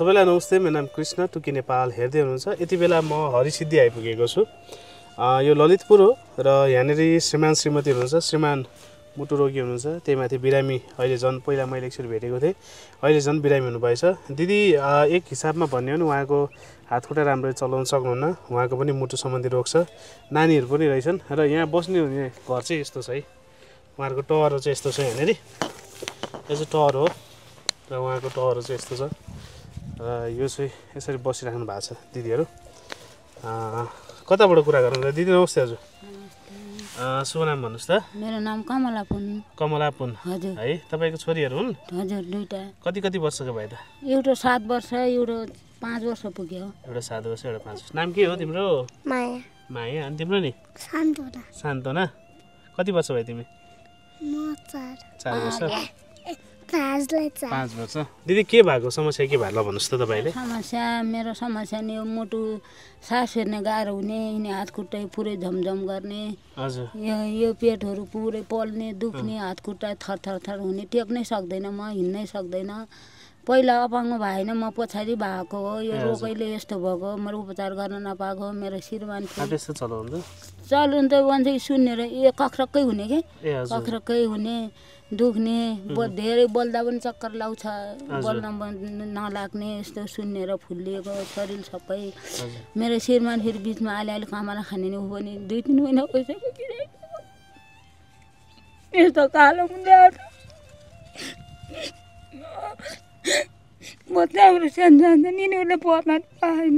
सबैलाई नमस्ते। मेरो नाम कृष्ण, टुकी नेपाल हेर्दै हुनुहुन्छ। यति बेला म हरिसिद्धि आइपुगेको छु। यो ललितपुर हो र यहाँनिर श्रीमान श्रीमती हुनुहुन्छ। श्रीमान मुटु रोगी हुनुहुन्छ, त्यही माथि बिरामी। अहिले झन् पहिला मैले एकचोटि भेटेको थिएँ, अहिले झन् बिरामी हुनुभएछ। दिदी एक हिसाबमा भन्यो भने उहाँको हातखुट्टा राम्ररी चलाउन सक्नुहुन्न, उहाँको पनि मुटु सम्बन्धी रोग छ, नानीहरू पनि रहेछन्। र यहाँ बस्ने हुने घर चाहिँ यस्तो छ है, उहाँहरूको टहरो चाहिँ यस्तो छ। यहाँनिर यो चाहिँ टहर हो र उहाँको टहरो चाहिँ यस्तो छ। यो चाहिँ यसरी बसिराख्नु भएको छ दिदीहरू। कताबाट कुरा गर्नुहुन्छ दिदी? नमस्ते हजुर। शुभ नाम भन्नुहोस् त। मेरो नाम कमला पुन। कमला पुन हजुर। है, तपाईँको छोरीहरू हुन्? हजुर, दुईटा। कति वर्षको भयो त? एउटा 7 वर्ष, एउटा 5 वर्ष पुग्यो। एउटा 7 वर्ष, एउटा 5 वर्ष। नाम के हो तिम्रो? माया। माया। अनि तिम्रो नि? सान्तोना। सान्तोना। कति वर्ष भयो तिमी? म 4 वर्ष। 5 वर्ष। दिदी के भएको समस्या के भयो ल भन्नुहोस् त तपाईँले? मेरो समस्या नि यो मुटु सास फेर्ने गाह्रो हुने, यिनी हात खुट्टा पुरै झमझम गर्ने। हजुर। यो पेटहरू पुरै पोल्ने, दुख्ने, हात खुट्टा थर हुने, टेक्नै सक्दैन, म हिँड्नै सक्दैन। पहिला अपाङ्ग भएन, म पछाडि भएको हो। यो रोगैले यस्तो भएको, मेरो उपचार गर्न नपाएको। मेरो श्रीमान चलाउनु त भन्छ सुन्नेर कख्रक्कै हुने के, कख्रक्कै हुने, दुख्ने, धेरै बोल्दा पनि चक्कर लाउँछ, बोल्न नलाग्ने, यस्तो सुन्नेर फुल्लिएको शरीर सबै। मेरो श्रीमान फेरि बिचमा अहिले खाना खाने नि ऊ पनि 2-3 महिना भइसक्यो यस्तो कालो हुँदै आउँछ। म त्यहाँबाट सानो यिनीहरूले पढ्न पाएन।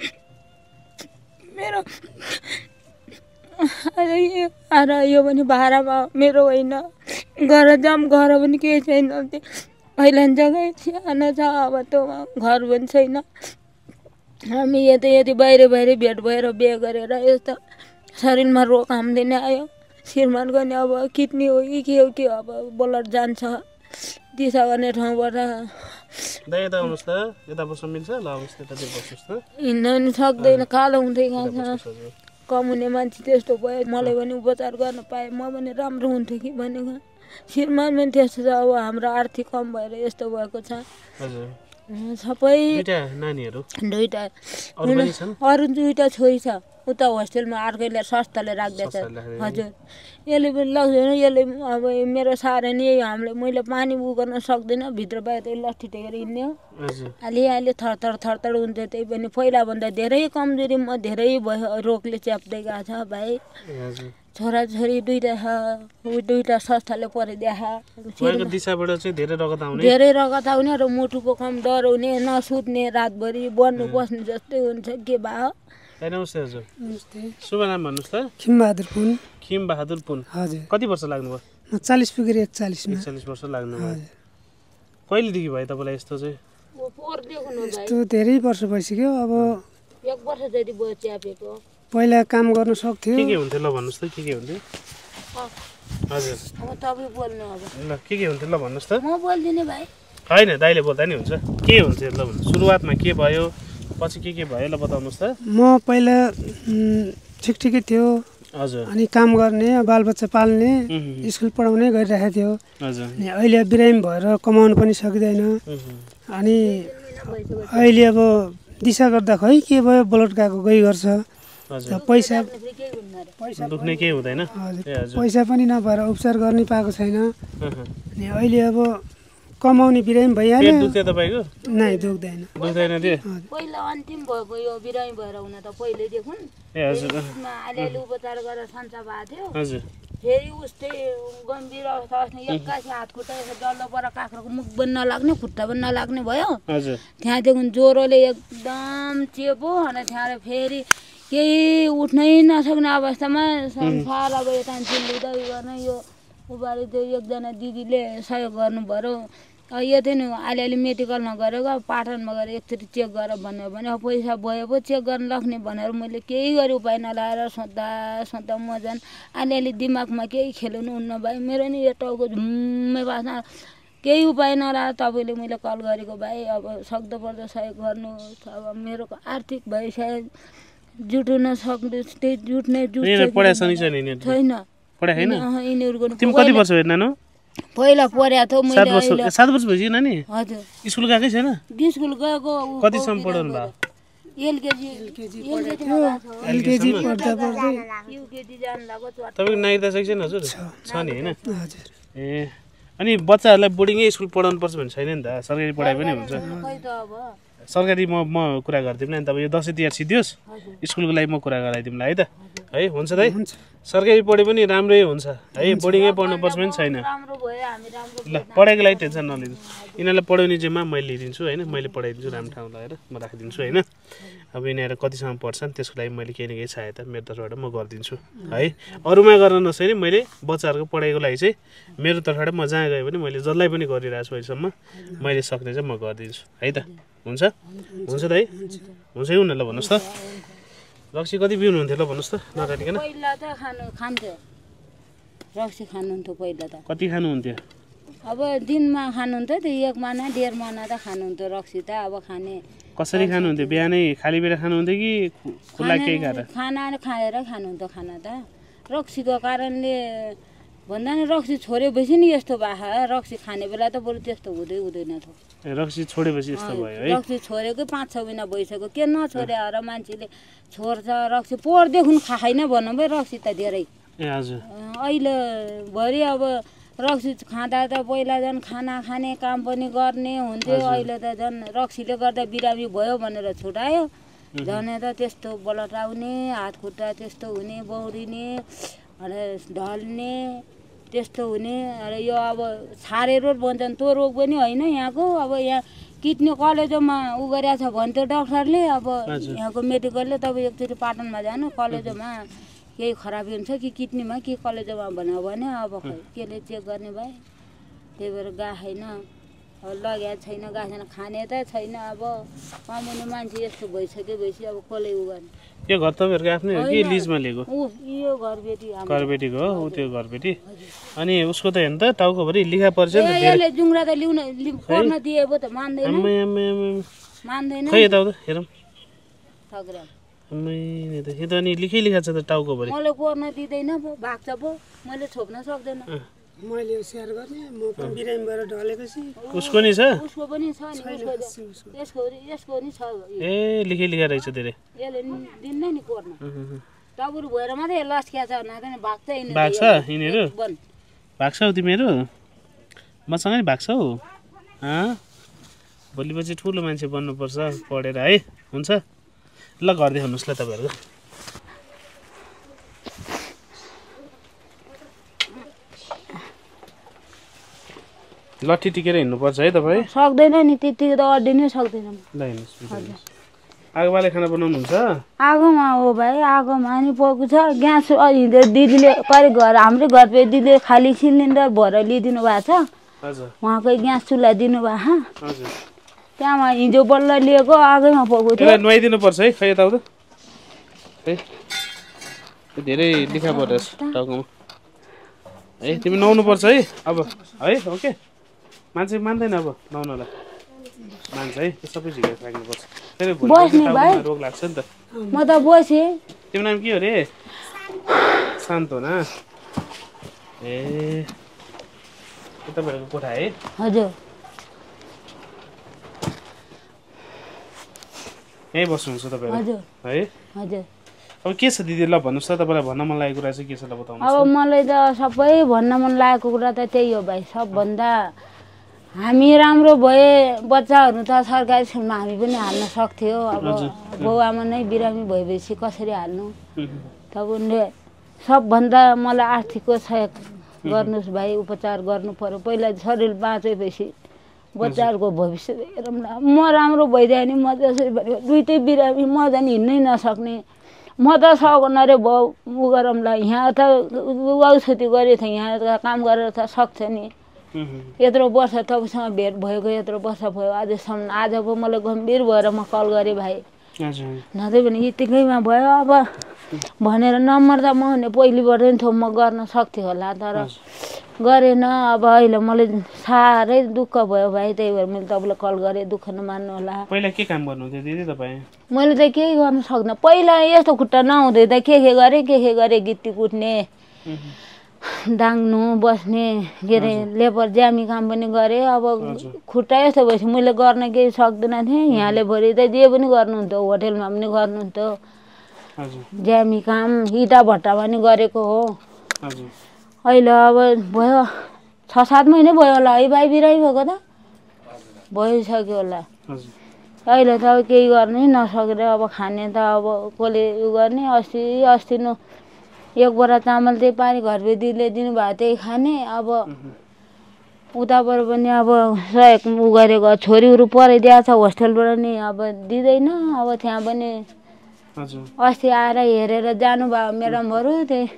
मेरो यो पनि भाडामा मेरो होइन, घर पनि केही छैन। पहिला जग्गा सानो छ, अब त घर पनि छैन। हामी यति बाहिर भेट भएर बिहे गरेर यस्तो शरीरमा रोग हाम्दै नै आयो। श्रीमानको नि अब किडनी हो कि के हो कि, अब ब्लड जान्छ दिशा गर्ने ठाउँबाट। हिँड्न नि सक्दैन, कालो हुँदै गएको छ। कम हुने मान्छे त्यस्तो भयो, मलाई पनि उपचार गर्न पाएँ म पनि राम्रो हुन्थ्यो कि भनेको। श्रीमान पनि त्यस्तो छ, अब हाम्रो आर्थिक कम भएर यस्तो भएको छ। सबै दुईटा, अरू 2टा छोरी छ। उता होस्टेलमा अर्कैले संस्थाले राख्दैछ। हजुर, यसले पनि लग्दैन। यसले अब मेरो साह्रै नि मैले पानी उ गर्न सक्दैन, भित्र बाहिर लट्ठी टेकेर हिँड्ने हो। अलि थर हुन्छ। त्यही पनि पहिलाभन्दा धेरै कमजोरी म धेरै भयो, रोगले च्याप्दै गएको छ भाइ। छोराछोरी 2टा छ, 2टा संस्थाले पढिदिएको। धेरै रगत आउने र मुटुको कम डराउने, नसुत्ने, रातभरि बन्नु बस्ने जस्तै हुन्छ। के भयो? नमस्ते हजुर। शुभ नाम भन्नुहोस् त। खिमबहादुर पुन। हजुर। कति वर्ष लाग्नुभयो? म 40 पुगेर 41 वर्ष लाग्नुभयो। कहिलेदेखि भयो तपाईँलाई यस्तो चाहिँ? यस्तो धेरै वर्ष भइसक्यो। अब 1 वर्ष जति भयो च्यापेको। पहिला काम गर्न सक्थ्यो। के हुन्थ्यो ल भन्नुहोस् त? के हुन्थ्यो? हजुर, अब तपाईँ बोल्नु। अब ल के हुन्थ्यो ल भन्नुहोस् त? म बोल्दिनँ भाइ। होइन, दाइले बोल्दा नि हुन्छ। के हुन्थ्यो ल भन्नु? सुरुवातमा के भयो, पछि के भयो ल बताउनुहोस् त? म पहिला ठिकै थियो। हजुर। अनि काम गर्ने, बालबच्चा पाल्ने, स्कुल पढाउने गरिरहेको थियो। हजुर। अनि अहिले बिरामी भएर कमाउनु पनि सकिँदैन। अनि अहिले अब दिशा गर्दा खै के भयो, ब्लड गएको गई गर्छ। पैसा दुख्ने केही हुँदैन। पैसा पनि नभएर उपचार गर्नै पाएको छैन। अनि अहिले अब कमाउने बिरामी भइहाल्यो। दुख्थ्यो तपाईँको? नै, दुख्दैन। पहिला अन्तिम भएको यो बिरामी भएर हुन त पहिलेदेखि अलिअलि उपचार गरेर सन्चो भएको थियो। हजुर। फेरि उस्तै गम्भीर अवस्था अस्ति 81 हात खुट्टा डल्लो पर काख्रोको मुख पनि नलाग्ने, खुट्टा पनि नलाग्ने भयो। त्यहाँदेखि ज्वरोले एकदम चेपो। अनि त्यहाँ फेरि केही उठ्नै नसक्ने अवस्थामा संसार अब यता चिल्लिँदै गर्न यो उबारी त्यो एकजना दिदीले सहयोग गर्नुभयो। यति नै अलिअलि मेडिकल नगरेको, पाटनमा गएर एकचोटि चेक गरेर भन्यो भने पैसा भयो पो चेक गर्न लाग्ने भनेर मैले केही गरी उपाय नलाएर सोद्धा म झन् अलिअलि दिमागमा केही खेल्नु हुन्न भाइ। मेरो नि यो टाउको झुम्मै बाँच्न केही उपाय नलाएर तपाईँले मैले कल गरेको भाइ। अब सक्दोपर्दो सहयोग गर्नु। अब मेरो आर्थिक भाइ सायद जुट्न सक्ने, त्यही जुट्ने छैन। पढाइ छैन? यिनीहरूको। तिमी कति वर्ष भयो नानु? पहिला पढ्या थियो मैले 7 वर्ष भइसक्यो नानी हजुर स्कुल गएकै छैन स्कुल गएको कतिसम्म पढाउनु भयो एलकेजी पढ्दा पढ्दै युकेजी जानु लाग्यो तपाईँको नाइ त सेक्सन हजुर छ नि होइन ए अनि बच्चाहरूलाई बोर्डिङै स्कुल पढाउनु पर्छ भन्ने छैन नि त सरकारी पढाइ पनि हुन्छ खै त अब सरकारी म कुरा गरिदिउँला नि तपाईँ यो दसैँ तिहार सिद्धियोस् स्कुलको लागि म कुरा गराइदिउँला है त है हुन्छ दाइ सरकारी पढे पनि राम्रै हुन्छ है बोर्डिङै पढ्नुपर्छ पनि छैन राम्रो भयो हामी राम्रो ल पढाइको लागि टेन्सन नलिनु यिनीहरूलाई पढाउने जिम्मा मैले लिइदिन्छु होइन मैले पढाइदिन्छु राम्रो ठाउँ लगाएर म राखिदिन्छु होइन अब यिनीहरू कतिसम्म पढ्छन् त्यसको लागि मैले केही न केही सहायता मेरो तर्फबाट म गरिदिन्छु है अरूमा गर्न नसक्ने मैले बच्चाहरूको पढाइको लागि चाहिँ मेरो तर्फबाट म जहाँ गएँ भने मैले जसलाई पनि गरिरहेको छु अहिलेसम्म मैले सक्ने चाहिँ म गरिदिन्छु है त हुन्छ हुन्छ दाइ हुन्छ कि हुन ल भन्नुहोस् त रक्सी कति पिउनुहुन्थ्यो ल भन्नुहोस् त नराटिकन पहिला त खान्थ्यो रक्सी खानुहुन्थ्यो पहिला त कति खानुहुन्थ्यो अब दिनमा खानुहुन्थ्यो त्यो 1 महिना 1.5 महिना त खानुहुन्थ्यो रक्सी त अब खाने कसरी खानुहुन्थ्यो बिहानै खाली पेट खानुहुन्थ्यो कि खुल्ला केही खाएर खाना खाएर खानुहुन्थ्यो खाना त रक्सीको कारणले भन्दा नि रक्सी छोडेपछि नि यस्तो भयो रक्सी खाने बेला त बरु त्यस्तो हुँदैन थियो रक्सी छोडेपछि यस्तो भयो है रक्सी छोडेको 5-6 महिना भइसक्यो के नछोडे र मान्छेले छोड्छ रक्सी पोहोरदेखि खाएन भनौँ है रक्सी त धेरै ए हजुर अहिले भरि अब रक्सी खाँदा त पहिला झन् खाना खाने काम पनि गर्ने हुन्थ्यो अहिले त झन् रक्सीले गर्दा बिरामी भयो भनेर छुटायो झन् त त्यस्तो बलट आउने हात खुट्टा त्यस्तो हुने बौरिने अनि ढल्ने त्यस्तो हुने र यो अब छारे रोग भन्छन् त्यो रोग पनि होइन यहाँको अब यहाँ किडनी कलेजोमा उ गरेछ भन्थ्यो डाक्टरले अब यहाँको मेडिकलले तपाईँ एकचोटि पाटनमा जानु कलेजोमा केही खराबी हुन्छ कि किडनीमा कि कलेजोमा भन्यो भने अब खै केले चेक गर्ने भए त्यही भएर गाएन अब लगेको छैन गएको छैन खाने त छैन अब कमाउने मान्छे यस्तो भइसकेपछि अब कसले उ गर्ने यो घर तपाईँहरूको आफ्नै हो कि लिजमा लिएको यो घरबेटी घरबेटीको हो ऊ त्यो घरबेटी अनि उसको त हेर्नु त टाउकोभरि लिखा पर्छ नि त यसले जुङ्रा त ल्याउन पर्न दिए पो त मान्दैन मान्दैन खै यता हेरौँ ठग्रा यो त अनि लिखा छ त टाउकोभरि मैले पर्न दिँदैन पो भाग्छ पो मैले छोप्न सक्दैन मैले सेयर गर्ने म पनि बिरामीबाट ढलेपछि उसको नि छ उसको पनि छ नि यसको नि छ ए लिखा रहेछ धेरै यसले दिन्न नि पर्न टाउको भएर मात्रै लस्किया छ नत्र भाग्छ भाग्छ यिनीहरू भाग्छौ तिमीहरू मसँग नि भाग्छौ भोलि पछि ठुलो मान्छे बन्नुपर्छ पढेर है हुन्छ ल घर देखाउनुहोस् ल तपाईँहरूको लट्ठी टिकेर हिँड्नुपर्छ है तपाईँ सक्दैन नि त्यति त अड्डिनै सक्दैन ल हिँड्नुहोस् आगो बाले खाना बनाउनुहुन्छ आगोमा हो भाइ आगोमा नि पकाएको छ ग्यास हिँड्दै दिदीले परे घर हाम्रै घर पे दिदीले खाली सिलिन्डर भरेर लिइदिनु भएको छ हजुर उहाँकै ग्यास चुल्हा दिनुभएको हजुर त्यहाँमा हिजो बल्ल लिएको आगोमा पकाएको थियो यसलाई नुहाइदिनु पर्छ है खै यताउता है धेरै लिखा परेछ टाउकोमा है तिमी नुहाउनु पर्छ है अब है ओके मान्छे मान्दैन अब नुहाउनलाई मान्छ है सबै झिकेर राख्नुपर्छ फेरि रोग लाग्छ नि त म त बसेँ तिम्रो नाम के हो रे शान्तोना ए तपाईँहरूको कोठा है हजुर यहीँ बस्नुहुन्छ तपाईँहरू है हजुर अब के छ दिदी ल भन्नुहोस् त तपाईँलाई भन्न मन लागेको कुरा चाहिँ के छ ल बताउनुहोस् अब मलाई त सबै भन्न मन लागेको कुरा त त्यही हो भाइ सबभन्दा हामी राम्रो भए बच्चाहरू त सरकारी स्कुलमा हामी पनि हाल्न सक्थ्यो अब बाउ आमा नै बिरामी भएपछि कसरी हाल्नु तब उनले सबभन्दा मलाई आर्थिकको सहयोग गर्नुहोस् भाइ उपचार गर्नु पर्यो पहिला शरीर बाँचेपछि बच्चाहरूको भविष्य हेरौँला म राम्रो भइदियो भने म जसरी भनेको दुइटै बिरामी म झन् हिँड्नै नसक्ने म त सघन रे भाउ उ गरौँला यहाँ त औषधि गरेको थिएँ यहाँ त काम गरेर त सक्छ नि यत्रो वर्ष तपाईँसँग भेट भएको यत्रो वर्ष भयो आजसम्म आज पो मलाई गम्भीर भएर म कल गरेँ भाइ नत्र भने यतिकैमा भयो अब भनेर नम्बर त म भने पहिलेबाट नि थियो म गर्न सक्थेँ होला तर गरेन अब अहिले मलाई साह्रै दुःख भयो भाइ त्यही भएर मैले तपाईँलाई कल गरेँ दुःख नमान्नु होला पहिला के काम गर्नुहुन्थ्यो दिदी तपाईँ मैले त केही गर्न सक्दिनँ पहिला यस्तो खुट्टा नहुँदै त के गरेँ गिट्टी कुट्ने डाङ्नु बस्ने के अरे लेबर ज्यामी काम पनि गरेँ। अब खुट्टा यस्तो भएपछि मैले गर्न केही सक्दैन थिएँ। यहाँले भरि त जे पनि गर्नुहुन्थ्यो, होटेलमा पनि गर्नुहुन्थ्यो, ज्यामी काम इँटा भट्टामा पनि गरेको हो। अहिले अब भयो 6-7 महिना भयो होला है भाइ बिरामी भएको त भइसक्यो होला। अहिले त अब केही गर्नै नसकेर अब खाने त अब कसले उयो गर्ने। अस्ति न 1 बोरा चामल त्यही पानी घरबेदीले दिनुभएको त्यही खाने। अब उताबाट पनि अब सहयोग उ गरेको छोरीहरू पढाइदिएको छ होस्टेलबाट नि अब दिँदैन। अब त्यहाँ पनि अस्ति आएर हेरेर जानुभयो म्याडमहरू, त्यही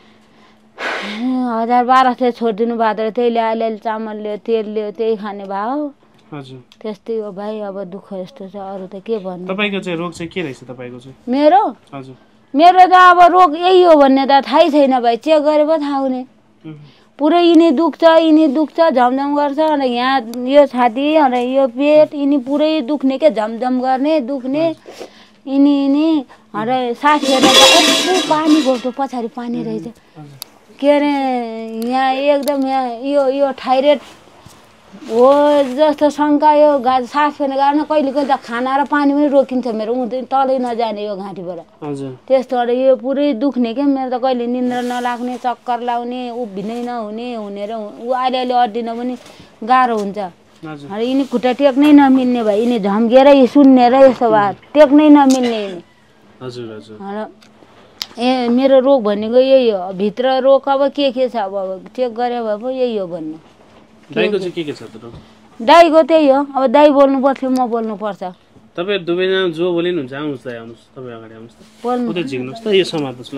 1000-1200 छोडिदिनु भएको थियो। त्यहीले अलिअलि चामल ल्यायो, तेल ल्यायो, त्यही खाने भयो। त्यस्तै हो भाइ, अब दुःख यस्तो छ, अरू त के भन्नु। तपाईको चाहिँ रोग चाहिँ के रहेछ तपाईको चाहिँ? मेरो त अब रोग यही हो भन्ने त थाहै छैन भाइ, चेक गरे पो थाहा हुने। पुरै यिनी दुख्छ झमझम गर्छ, अनि यहाँ यो छाती अनि यो पेट यिनी पुरै दुख्ने के झमझम गर्ने दुख्ने यिनी अरे सास फेर्दा यस्तो पानी घोप्टो पछाडि पानी रहेछ के अरे। यहाँ एकदम यहाँ यो थाइरोइड हो जस्तो शङ्का। यो सास फेर्ने गाह्रो कहिले कहिले त खाना र पानी पनि रोकिन्छ मेरो, तलै नजाने यो घाँटीबाट त्यस्तो। अरे यो पुरै दुख्ने क्या मेरो त, कहिले निन्द्रा नलाग्ने, चक्कर लाउने, उभिनै नहुने हुने र ऊ अलिअलि अड्डिन पनि गाह्रो हुन्छ। अरे यिनी खुट्टा टेक्नै नमिल्ने भाइ, यिनी झम्केर सुन्ने र यस्तो भयो, टेक्नै नमिल्ने यिनी। मेरो रोग भनेको यही हो, भित्र रोग अब के छ अब चेक गरे भए पो यही हो भन्नु। दाइको चाहिँ के छ त रोग? दाइको त्यही हो, अब दाइ बोल्नु पर्छ म बोल्नु पर्छ। तपाईँ दुवैजना जो बोलिनुहुन्छ आउनुहोस् दाइ, आउनुहोस् तपाईँ अगाडि आउनुहोस् त, उतै झिक्नुहोस् त, यो समात्नुहोस् ल।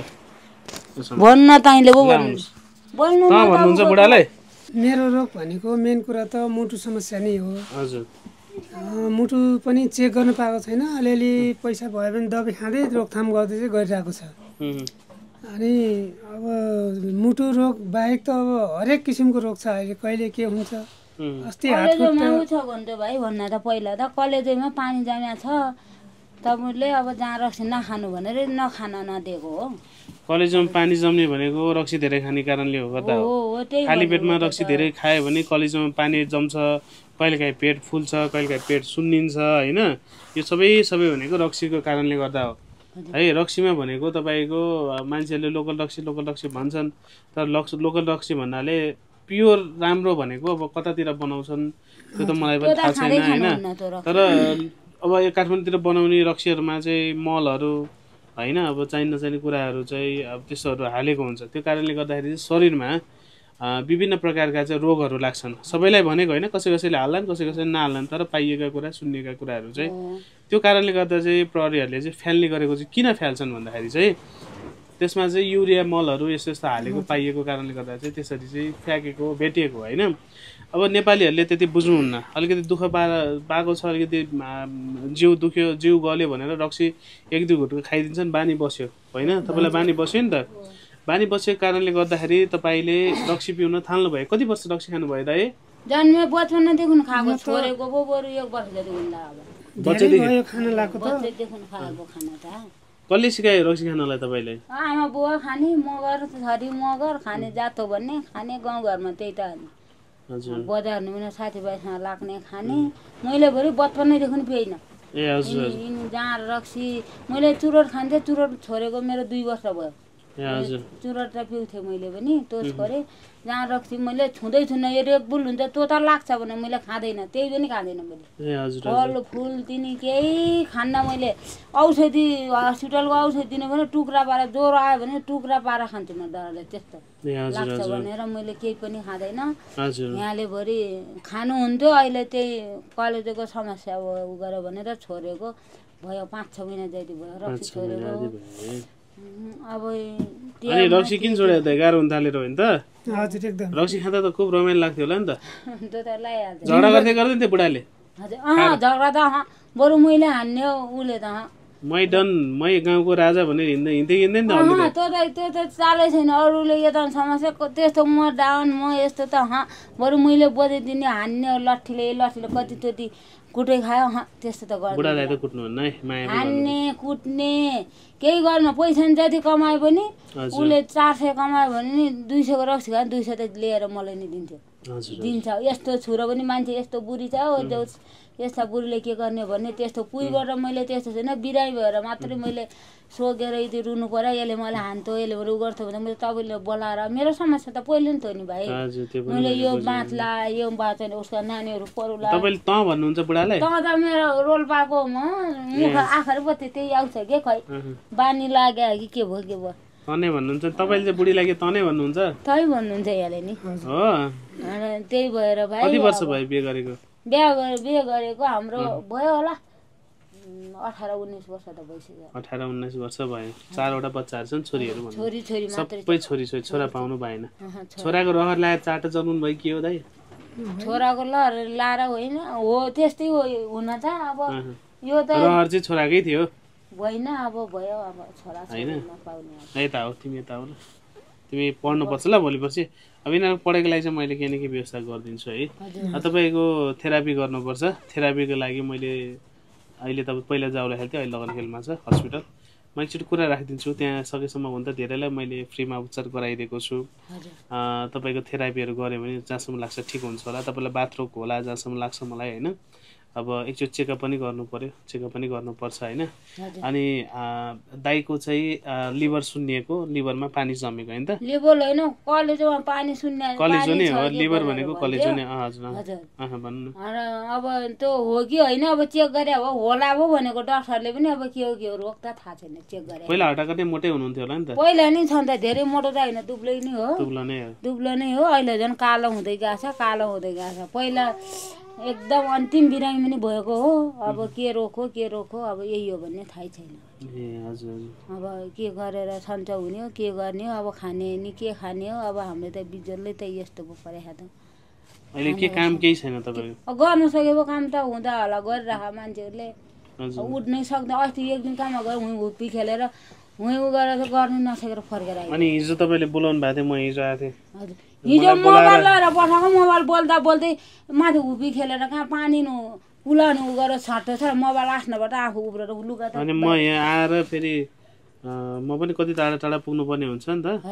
भन्न ताइले पो बोल्नु भन्नुहुन्छ बुढालाई? मेरो रोग भनेको मेन कुरा त मुटु समस्या नै हो। हजुर। मुटु पनि चेक गर्न पाएको छैन, अलिअलि पैसा भयो भने दबाई खाँदै रोकथाम गर्दै चाहिँ गरिरहेको छ। अनि अब मुटु रोग बाहेक त अब हरेक किसिमको रोग छ अहिले, कहिले के हुन्छ। अस्ति कलेजोमा छ भन्थ्यो भाइ, भन्न त पहिला त कलेजोमा पानी जम्या छ, तपाईँले अब जहाँ रक्सी नखानु भनेर नखान नदिएको हो। कलेजोमा पानी जम्ने भनेको रक्सी धेरै खाने कारणले हो गर्दा हो। खाली पेटमा रक्सी धेरै खायो भने कलेजोमा पानी जम्छ, कहिलेकाहीँ पेट फुल्छ, कहिलेकाहीँ पेट सुन्निन्छ होइन। यो सबै भनेको रक्सीको कारणले गर्दा हो है। रक्सीमा भनेको तपाईँको मान्छेहरूले लोकल रक्सी भन्छन्, तर लोकल रक्सी भन्नाले प्योर राम्रो भनेको अब कतातिर बनाउँछन् त्यो त मलाई पनि थाहा छैन होइन। तर अब यो काठमाडौँतिर बनाउने रक्सीहरूमा चाहिँ मलहरू होइन, अब चाहिने नचाहिने कुराहरू चाहिँ अब त्यस्तोहरू हालेको हुन्छ। त्यो कारणले गर्दाखेरि शरीरमा विभिन्न प्रकारका चाहिँ रोगहरू लाग्छन्। सबैलाई भनेको होइन, कसैले हाल्लान् कसैले नहाल्लान्, तर पाइएका कुरा सुन्नेका कुराहरू चाहिँ त्यो कारणले गर्दा चाहिँ प्रहरीहरूले चाहिँ फ्याल्ने गरेको चाहिँ किन फ्याल्छन् भन्दाखेरि चाहिँ त्यसमा चाहिँ युरिया मलहरू यस्तो हालेको पाइएको कारणले गर्दा चाहिँ त्यसरी चाहिँ फ्याँकेको भेटिएको होइन। अब नेपालीहरूले त्यति बुझ्नुहुन्न, अलिकति दुःख पाएको छ, अलिकति जिउ दुख्यो जिउ गल्यो भनेर रक्सी 1-2 घुटको खाइदिन्छन्, बानी बस्यो होइन। तपाईँलाई बानी बस्यो नि त, बानी बसेको कारणले गर्दाखेरि तपाईँले रक्सी पिउन थाल्नुभयो। कति वर्ष रक्सी खानुभयो दाइ? जन्मे बचपनदेखि खाएको, छोरेको पो बरु 1 वर्ष जति हुँदा अब बच्चादेखि खाना लाग्यो त। बच्चादेखि खाएको खाना त कसले सिकायो रक्सी खानलाई तपाईँले? आमा बुवा खाने, मगर छोरी मगर खाने जातो भन्ने खाने, गाउँघरमा त्यही त। बजारमा पनि साथीभाइसँग लाग्ने खाने। मैले भरि बचपनैदेखि पिएन। जहाँ रक्सी मैले चुरोट खान्थेँ, चुरोट छोडेको मेरो 2 वर्ष भयो। चुरोट त पिउँथेँ मैले पनि, तोस गरेँ। जहाँ रक्सी मैले छुँदैन, यो रेगबुल हुन्छ त्यो त लाग्छ भने मैले खाँदैन, त्यही पनि खाँदैन मैले। फल फुल तिनी केही खान्न मैले। औषधि हस्पिटलको औषधि दिने भने टुक्रा पारेर, ज्वरो आयो भने टुक्रा पारेर खान्छु म डरले, त्यस्तो लाग्छ भनेर मैले केही पनि खाँदैन। यहाँले भरि खानुहुन्थ्यो, अहिले त्यही कलेजोको समस्या उ गर्यो भनेर छोडेको भयो। 5-6 महिना जति भयो रक्सी छोडेको। अब अनि रक्सी किन छोड्यो त? गाह्रो हुन थालेर होइन त? हजुर एकदम। रक्सी खाँदा त खुब रमाइलो लाग्थ्यो होला नि त? त्यो त लाइहाल्छ। झगडा गर्दैन थियो बुढाले? हजुर झगडा त बरु मैले हान्ने हो, उसले त मै गाउँको राजा भनेर हिँड्दै नि त? त्यो त चालै छैन। अरूले यता समस्या त्यस्तो म डाउन म यस्तो त बरु मैले बजाइदिने, हान्ने लट्ठीले कति कुटै खायो त्यस्तो त बुढालाई गर्दैन त कुट्नुहुन्न है माया हान्ने कुट्ने केही गर्न पैसा जति कमाए पनि उसले 400 कमायो भने नि 200 को रक्सी खायो 200 त लिएर मलाई नि दिन्थ्यो हजुर दिन्छ यस्तो छोरो पनि मान्छे यस्तो बुढी छ हो यस्ता बुढीले के गर्ने भन्ने त्यस्तो पुइबाट मैले त्यस्तो छैन बिरामी भएर मात्रै मैले सोगेर यदि रुनु पर्यो यसले मलाई हान्थ्यो यसले उ गर्थ्यो भने मैले तपाईँले बोलाएर मेरो समस्या त पहिले नि थियो नि भाइ मैले यो बाँच्ला यो बाँचेन उसका नानीहरू परुला तपाईले त भन्नुहुन्छ बुढालाई त त मेरो रोल्पाको मुख आँखाहरू पो त्यही आउँछ के खै बानी लाग्यो कि के भयो के भयो तनै भन्नुहुन्छ तपाईले चाहिँ बुढीलाई के तनै भन्नुहुन्छ तै भन्नुहुन्छ यहाँले नि हो त्यही भएर भाइ कति वर्ष भयो बिहे गरेको बिहे गरेको हाम्रो भयो होला 18-19 वर्ष त भइसक्यो 18-19 वर्ष भयो 4वटा बच्चाहरू छन् छोरीहरू भन्नु छोरी छोरी मात्रै सबै छोरी छोरा पाउनु भएन छोराको रहर लाएर चाटो जन्मनु भयो के हो दाइ छोराको लहर लाएर होइन हो त्यस्तै हो हुन त अब यो त रहर चाहिँ छोराकै थियो होइन अब भयो अब छोरा हैन नपाउने यता हो तिमी यता हो तिमी पढ्नुपर्छ ल भोलिपर्सि अब यिनीहरूको पढाइको लागि चाहिँ मैले केही न केही व्यवस्था गरिदिन्छु है तपाईँको थेरापी गर्नुपर्छ थेरापीको लागि मैले अहिले तपाईँ पहिला जाउला खेल्थेँ अहिले लगनखेलमा छ हस्पिटल म एकचोटि कुरा राखिदिन्छु त्यहाँ सकेसम्म हुन त धेरैलाई मैले फ्रीमा उपचार गराइदिएको छु तपाईँको थेरापीहरू गऱ्यो भने जहाँसम्म लाग्छ ठिक हुन्छ होला तपाईँलाई बाथरोग होला जहाँसम्म लाग्छ मलाई होइन अब एकचोटि चेकअप पनि गर्नु पर्यो चेकअप पनि गर्नुपर्छ होइन अनि दाइको चाहिँ लिभर सुन्निएको लिभरमा पानी जमेको होइन त लिभर होइन कलेजोमा पानी सुन्ने कलेजो नै हो लिभर भनेको कलेजो नै हजुर भन्नु अब त्यो हो कि होइन अब चेक गरे अब होला पो भनेको डाक्टरले पनि अब के हो रोग त थाहा छैन चेक गरे पहिला हटाएको चाहिँ मोटै हुनुहुन्थ्यो होला नि त पहिला नि छ त धेरै मोटो त होइन दुब्लै नै हो दुब्लो नै हो अहिले झन् कालो हुँदै गएको छ पहिला एकदम अन्तिम बिरामी पनि भएको हो अब के रोग हो अब यही हो भन्ने थाहै छैन अब के गरेर सन्चो हुने हो के गर्ने हो अब खाने नि के खाने हो अब हामीले त बिजोलले त यस्तो पो परेको त अहिले के काम केही छैन तपाईको गर्न सकेको काम त हुँदा होला गरिराख मान्छेहरूले उठ्नै सक्दैन अस्ति एक दिन काममा गएर हुप्पी खेलेर उ गरेर गर्नु नसकेर फर्केर आयो अनि हिजो तपाईँले बोलाउनु भएको थियो म हिजो आएको थिएँ हजुर हिजो मोबाइल लिएर पठाएको मोबाइल बोल्दै माथि हुप्पी खेलेर कहाँ पानी पुलानु गरेर छाट्छ छ मोबाइल आफ्नोबाट आफू उब्रेर लुगा अनि म यहाँ आएर फेरि म पनि कति टाढा टाढा पुग्नुपर्ने हुन्छ नि त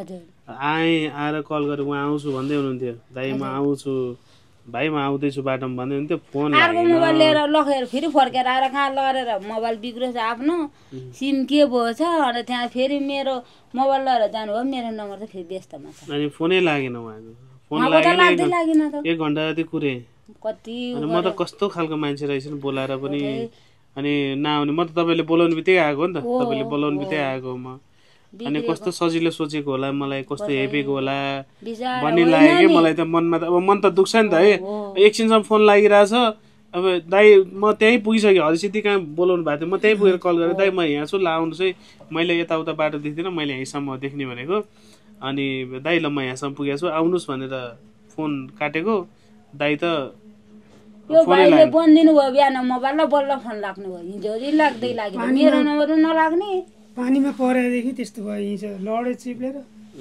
आएर कल गरेर उहाँ आउँछु भन्दै हुनुहुन्थ्यो दाइ म आउँछु भाइ म आउँदैछु बाटोमा भन्दै हुन्थ्यो फोन अर्को मोबाइल लिएर लगेर फेरि फर्केर आएर कहाँ लडेर मोबाइल बिग्रेछ आफ्नो सिम के भएछ अनि त्यहाँ फेरि मेरो मोबाइल लिएर जानुभयो मेरो नम्बर त फेरि व्यस्तमा छ अनि फोनै लागेन उहाँको फोन लागेन 1 घन्टा जति कुरे कति म त कस्तो खालको मान्छे रहेछ नि बोलाएर पनि अनि नआउने म त तपाईँले बोलाउनु बित्तिकै आएको नि त तपाईँले बोलाउनु बित्तिकै आएको म अनि कस्तो सजिलो सोचेको होला मलाई कस्तो हेपेको होला भन्ने लाग्यो कि मलाई त मनमा त अब मन त दुख्छ नि त है एकछिनसम्म फोन लागिरहेछ अब दाइ म त्यहीँ पुगिसकेँ हरिसिद्धि कहाँ बोलाउनु भएको थियो म त्यहीँ पुगेर कल गरेँ दाइ म यहाँ छु ल आउनुहोस् है मैले यताउता बाटो देख्दिनँ मैले यहीँसम्म देख्ने भनेको अनि दाइ ल म यहाँसम्म पुगेको छु आउनुहोस् भनेर फोन काटेको दाइ त यो भाइले बन्दिनु भयो बिहान मोबाइल र बल्ल फोन लाग्नु भयो हिजो लाग्दै लाग्यो मेरो नम्बर नलाग्ने पानीमा परेदेखि त्यस्तो भयो हिजो लडे चिप्लेर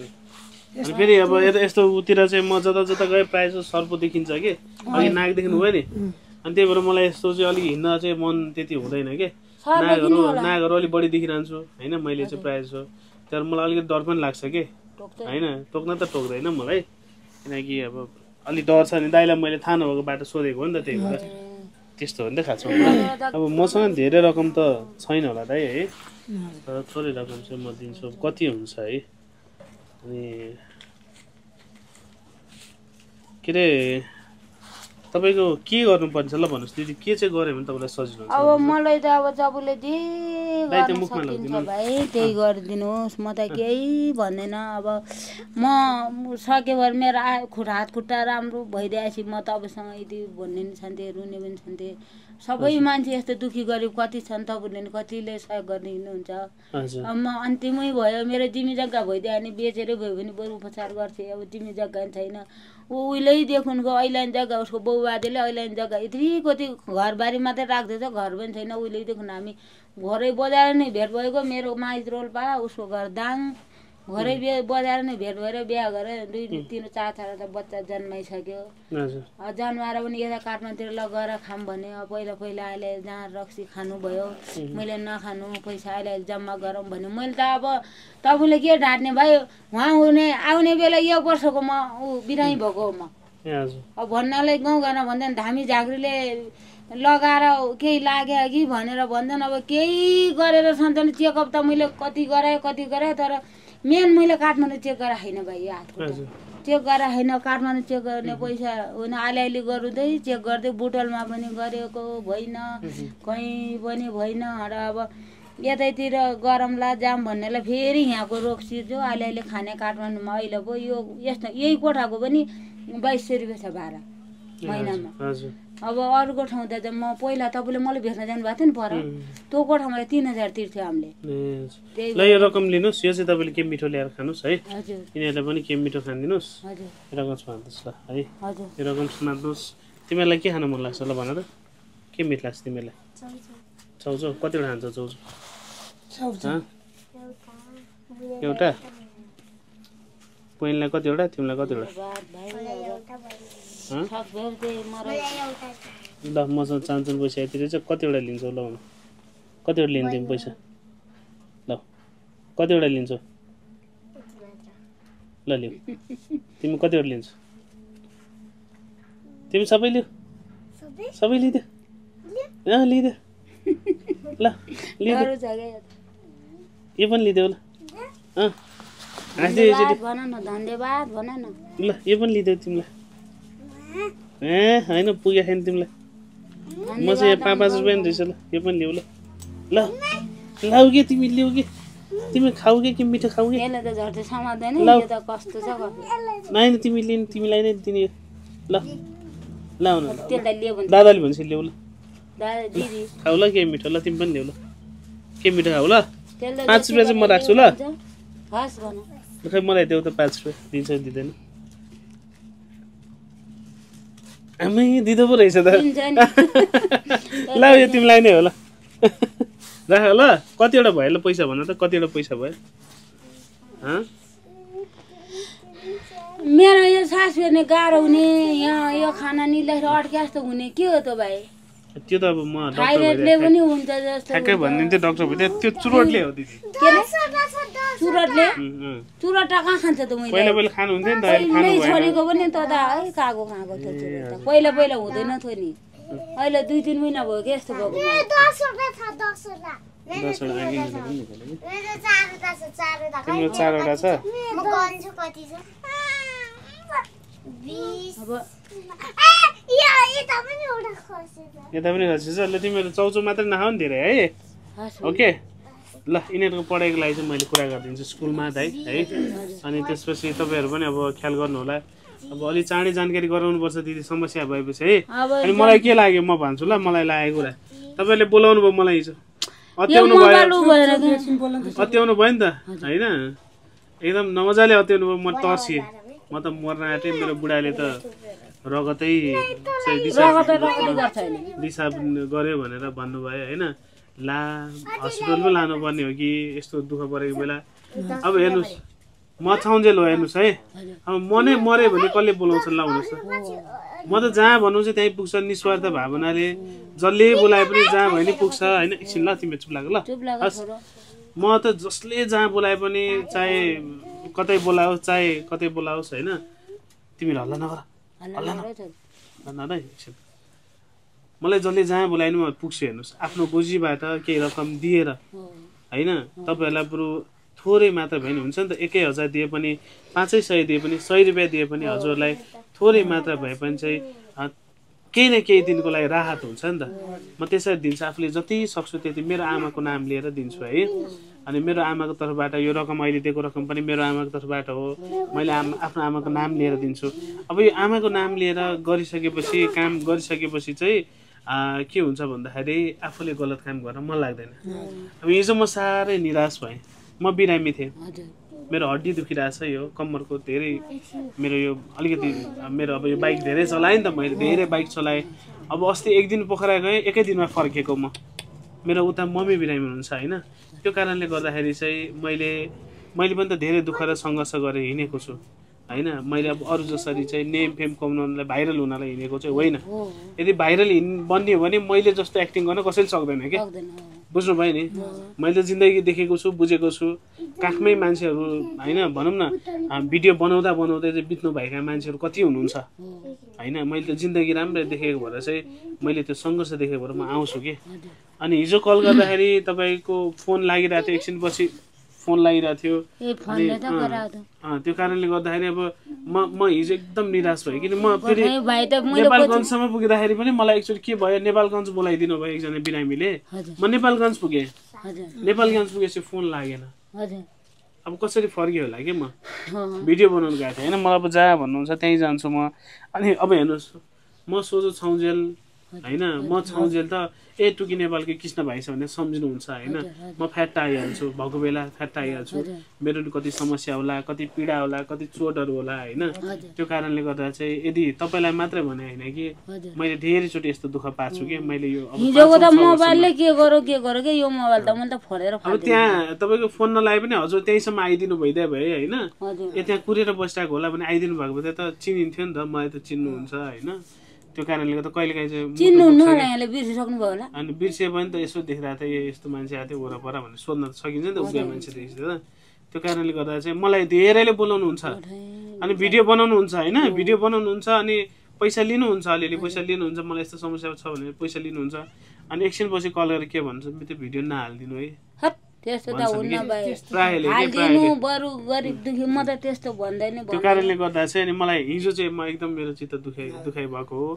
अनि फेरि अब यस्तो उतिर चाहिँ म जता जता गएँ प्रायः जस्तो सर्प देखिन्छ कि अघि नागदेखि भयो नि अनि त्यही भएर मलाई यस्तो चाहिँ अलिक हिँड्न चाहिँ मन त्यति हुँदैन कि नागहरू अलिक बढी देखिरहन्छु होइन मैले चाहिँ प्रायः जस्तो तर मलाई अलिकति डर पनि लाग्छ कि होइन टोक्न त टोक्दैन मलाई किनकि अब अलिक डर छ नि दाइलाई मैले थाहा नभएको बाटो सोधेको हो नि त त्यही भएर त्यस्तो हो नि त खासमा अब मसँग धेरै रकम त छैन होला दाइ है तर थोरै रकम चाहिँ म दिन्छु कति हुन्छ है अनि के अरे तपाईँको के गर्नुपर्छ ल भन्नुहोस् दिदी के चाहिँ गऱ्यो भने तपाईँलाई सजिलो हुन्छ अब मलाई त अब जबले जे गर्न सकिन्छ भाइ त्यही गरिदिनुहोस् म त केही भन्दैन अब म सके भएर मेरो हात खुट्टा राम्रो भइदिएपछि म तपाईँसँग यदि भन्ने पनि छन्थे रुने पनि छन्थे सबै मान्छे यस्तो दुखी गरिब कति छन् तपाईँले कतिले सहयोग गरिदिनुहुन्छ अब म अन्तिमै भयो मेरो जिम्मी जग्गा भइदियो भने बेचेरै भयो भने बरु उपचार गर्थे अब जिम्मी जग्गा पनि छैन ऊ उहिलेदेखिको ऐलान जग्गा उसको बाउबाजेले ऐलान जग्गा यति कति घरबारी मात्रै राख्दैछ घर पनि छैन उहिलेदेखि हामी घरै बजाएर नै भेट भएको मेरो माइज रोल्पा उसको घर दाङ घरै बजार नै भेट भएर बिहा गरेर 2 3 4 4 बच्चा जन्माइसक्यो जन्माएर पनि यता काठमाडौँतिर लगेर खाम भने पहिला पहिला अहिले जहाँ रक्सी खानु भयो मैले नखानु पैसा अहिले जम्मा गरौँ भने मैले त अब तपाईँले के ढाट्ने भाइ उहाँ आउने बेला 1 वर्षको म बिरामी भएको म अब भन्नलाई गाउँघरमा भन्दैन धामी झाँक्रीले लगाएर केही लाग्यो कि भनेर भन्दैन अब केही गरेर सन्तान चेकअप त मैले कति गराएँ तर मेन मैले काठमाडौँ चेक गरेर होइन भाइ हातको चेक गरेर होइन काठमाडौँ चेक गर्ने पैसा होइन अलिअलि गरुँदै चेक गर्दै बुटलमा पनि गरेको भएन कहीँ पनि भएन र अब यतैतिर गरमला जाम भन्नेलाई फेरि यहाँको रोग सिर्ज्यो अलिअलि खाने काठमाडौँमा अहिले पो यो यस्तो यही कोठाको पनि 2200 रुपियाँ छ भाडा महिनामा अब अरूको ठाउँ त म पहिला तपाईँले मलाई भेट्न जानु भएको थियो नि पर त्यो कोठामा 3000 तिर्थ्यो हामीले ल यो रकम लिनुहोस् यो चाहिँ तपाईँले के मिठो ल्याएर खानुहोस् है यिनीहरूलाई पनि के मिठो खानिदिनुहोस् रकम सुनाउँनुहोस् ल है यो रकम सुनाउँनुहोस् तिमीहरूलाई के खान मन लाग्छ ल भन त के मिठ लाग्छ तिमीहरूलाई चाउचाउ कतिवटा खान्छ चाउचाउ एउटा पहिला कतिवटा तिमीलाई कतिवटा ल मसँग चान्चुन पैसा यति रहेछ कतिवटा लिन्छौ ल भन कतिवटा लिन्छ तिमी पैसा ल कतिवटा लिन्छौ ल लिऊ तिमी कतिवटा लिन्छौ तिमी सबै लिऊ सबै लिइदेऊ लिइदेऊ ल लिइदेऊ यो पनि लिइदेऊ ल धन्यवाद भन न ल यो पनि लिइदेऊ तिमीलाई ए होइन पुगे छैन तिमीलाई म चाहिँ 5 रुपियाँ नि रहेछ ल यो पनि लिऊ ल ल लाउ कि तिमी लिऊ कि तिमी खाऊ कि मिठो खाऊ कि नाइन तिमी लिनु तिमीलाई नै दिने ल लाउ न दादाले भन्छ लिऊ ल खाऊ ल के मिठो ल तिमी पनि लिऊ ल के मिठो खाऊ ल 5 रुपियाँ चाहिँ म राख्छु ल खै मलाई देऊ त 5 रुपियाँ दिन्छ दिँदैन आमै दिदो पो रहेछ त ल यो तिमीलाई नै हो ल राख ल कतिवटा भयो ल पैसा भन त कतिवटा पैसा भयो मेरो यो सास फेर्ने गाह्रो हुने यहाँ यो खाना निल्दाखेरि अड्के जस्तो हुने के हो त भाइ त्यो त अब म थाइरोइडले पनि हुन्छ जस्तो ठ्याक्कै भनिदिन्थ्यो डाक्टर भयो त्यो चुरोटले हो दिदी चुरोटले चुरोट कहाँ खान्छ त मैले पहिला पहिला खानु हुन्थ्यो नि त अहिले खानु भएन छोरीको पनि त है काको कहाँको थियो चुरोट पहिला पहिला हुँदैन थियो नि अहिले 2-3 महिना भयो के यस्तो भएको 10 तिम्रो 4वटा छ यता पनि खसेछ ल तिमीहरू चाउचाउ मात्रै नखाऊ नि धेरै है ओके ल यिनीहरूको पढाइको लागि चाहिँ मैले कुरा गरिदिन्छु स्कुलमा है अनि त्यसपछि तपाईँहरू पनि अब ख्याल गर्नु होला अब अलि चाँडै जानकारी गराउनुपर्छ दिदी समस्या भएपछि है अनि मलाई के लाग्यो म भन्छु ल मलाई लागेको कुरा तपाईँहरूले बोलाउनु भयो मलाई हिजो अत्याउनु भयो नि त होइन एकदम नमजाले अत्याउनु भयो म तर्सिएँ म त मर्न आँटेँ मेरो बुढाले त रगतै दिशा गर्यो भनेर भन्नुभयो होइन ला हस्पिटल पो लानुपर्ने हो कि यस्तो दुःख परेको बेला अब हेर्नुहोस् म छाउन्जेल हो हेर्नुहोस् है अब म नै मऱ्यो भने कसले बोलाउँछ ल हुनुहोस् म त जहाँ भन्नुहुन्छ त्यहीँ पुग्छ निस्वार्थ भावनाले जसले बोलाए पनि जहाँ भयो नि पुग्छ होइन एकछिन ल तिमी चुप लाग ल म त जसले जहाँ बोलाए पनि चाहे कतै बोलाओस् होइन तिमीहरू हल्ला नगर हल्ला नगर एकछिन मलाई जसले जहाँ बोलाए नि म पुग्छु हेर्नुहोस् आफ्नो गोजीबाट केही रकम दिएर होइन तपाईँहरूलाई बरु थोरै मात्र भयो नि हुन्छ नि त 1000 दिए पनि 500 दिए पनि 100 रुपियाँ दिए पनि हजुरलाई थोरै मात्र भए पनि चाहिँ केही न केही दिनको लागि राहत हुन्छ नि त म त्यसरी दिन्छु आफूले जति सक्छु त्यति मेरो आमाको नाम लिएर दिन्छु है अनि मेरो आमाको तर्फबाट यो रकम अहिले दिएको रकम पनि मेरो आमाको तर्फबाट हो मैले आफ्नो आमाको नाम लिएर दिन्छु अब यो आमाको नाम लिएर गरिसकेपछि काम गरिसकेपछि चाहिँ के हुन्छ भन्दाखेरि आफूले गलत काम गर्न मन लाग्दैन अब हिजो म साह्रै निराश भएँ म बिरामी थिएँ मेरो हड्डी दुखिरहेछ यो कम्मरको धेरै मेरो यो अलिकति मेरो अब यो बाइक धेरै चलाएँ नि त मैले धेरै बाइक चलाएँ अब अस्ति एक दिन पोखरा गएँ एकै दिनमा फर्केको म मेरो उता मम्मी बिरामी हुनुहुन्छ होइन त्यो कारणले गर्दाखेरि चाहिँ मैले मैले पनि त धेरै दुःख र सङ्घर्ष गरेर हिँडेको छु होइन। मैले अब अरू जसरी चाहिँ नेम फेम कमाउनलाई भाइरल हुनलाई हिँडेको चाहिँ होइन। यदि भाइरल बन्ने हो भने मैले जस्तो एक्टिङ गर्न कसैले सक्दैन क्या, बुझ्नुभयो नि। मैले जिन्दगी देखेको छु, बुझेको छु। काखमै मान्छेहरू होइन भनौँ न भिडियो बनाउँदा बनाउँदै चाहिँ बित्नु भएका मान्छेहरू कति हुनुहुन्छ होइन। मैले त जिन्दगी राम्रै देखेको भएर चाहिँ मैले त्यो सङ्घर्ष देखेको भएर म आउँछु कि। अनि हिजो कल गर्दाखेरि तपाईँको फोन लागिरहेको थियो, एकछिनपछि फोन लागिरहेको थियो। त्यो कारणले गर्दाखेरि अब म हिजो एकदम निराश भएँ। किन म फेरि नेपालगञ्जसम्म पुग्दाखेरि पनि मलाई एक्चुअली के भयो, नेपालगञ्ज बोलाइदिनु भयो एकजना बिरामीले। म नेपालगञ्ज पुगेँ, नेपालगञ्ज पुगेपछि फोन लागेन। अब कसरी फर्कियो होला कि म भिडियो बनाउनु गएको थिएँ होइन। मलाई अब जा भन्नुहुन्छ त्यहीँ जान्छु म। अनि अब हेर्नुहोस् म सोझो छौन्जेल होइन, म छौन्जेल त टुकी नेपालकै कृष्ण भाइ छ भने सम्झिनुहुन्छ होइन। म फ्याट्ट आइहाल्छु, भएको बेला फ्याट्ट आइहाल्छु। मेरो कति समस्या होला, कति पीडा होला, कति चोटहरू होला होइन। त्यो कारणले गर्दा चाहिँ यदि तपाईँलाई मात्रै भने होइन कि मैले धेरैचोटि यस्तो दुःख पाएको छु कि मैले यो हिजोको त मोबाइलले के गरौँ के यो मोबाइल त मैले त फोडेर अब त्यहाँ तपाईँको फोन नलाए पनि हजुर त्यहीँसम्म आइदिनु भइदियो भए होइन। त्यहाँ कुरेर बसिरहेको होला भने आइदिनु भएको भए त चिनिन्थ्यो नि त, मलाई त चिन्नुहुन्छ होइन। त्यो कारणले गर्दा कहिलेकाहीँ चाहिँ बिर्सिसक्नु भयो होला। अनि बिर्सियो भने त यसो देखिरहेको थियो यस्तो मान्छे आएको थियो वरपर भनेर सोध्न त सकिन्छ नि त, उब्या मान्छे देखिन्छ त। त्यो कारणले गर्दा चाहिँ मलाई धेरैले बोलाउनुहुन्छ अनि भिडियो बनाउनुहुन्छ होइन। भिडियो बनाउनुहुन्छ अनि पैसा लिनुहुन्छ, अलिअलि पैसा लिनुहुन्छ। मलाई यस्तो समस्या छ भने पैसा लिनुहुन्छ। अनि एकछिनपछि कल गरेर के भन्छ, त्यो भिडियो नहालिदिनु है। त्यस्तो त हुन्न भाइ, हालिदिनु बरु गरिब दुखी म त त्यस्तो भन्दैन। त्यो कारणले गर्दा चाहिँ अनि मलाई हिजो चाहिँ म एकदम मेरो चित्त दुखाइ भएको हो।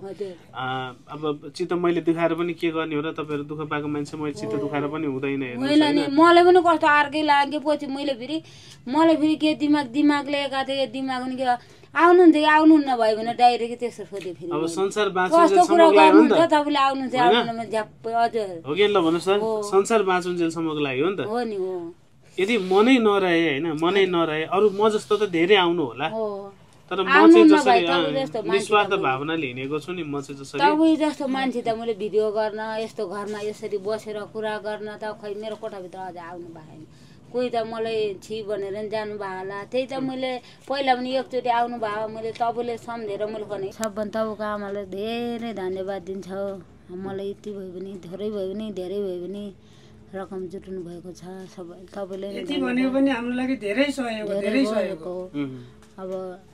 अब चित्त मैले दुखाएर पनि के गर्ने हो र, तपाईँहरू दुःख पाएको मान्छे मैले चित्त दुखाएर पनि हुँदैन। मलाई पनि कस्तो अर्कै लागेपछि मलाई फेरि के दिमाग लिएका थिएँ, दिमाग पनि के आउनुहुन्न भयो भने डाइरेक्ट त्यस्तो सोधे फेरि। अब संसार बाँचुन्जेलसम्मको लागि हो नि त, तपाईँले आउनुहुन्छ झ्याप्पै हजुर हो कि ल भन्नुहोस् त, संसार बाँचुन्जेलसम्मको लागि हो नि त। हो नि हो। यदि मनै नरहे होइन, मनै नरहे अरू म जस्तो त धेरै आउनु होला, तर म चाहिँ जसरी निस्वार्थ भावनाले हिँडेको छु नि, म चाहिँ जसरी तपाईँ जस्तो मान्छे त मैले भिडियो गर्न यस्तो घरमा यसरी बसेर कुरा गर्न त खै मेरो कोठाभित्र अझ आउनु भएन। कोही त मलाई छि भनेर नि जानु भयो होला। त्यही त मैले पहिला पनि एकचोटि आउनु भयो, मैले तपाईँले सम्झेर मैले भने सबभन्दा तपाईँको आमालाई धेरै धन्यवाद दिन्छ। मलाई यति भयो भने थोरै भयो भने धेरै भयो भने रकम जुटाउनु भएको छ। सबै तपाईँले यति भनेको पनि हाम्रो लागि धेरै सहयोग हो। अब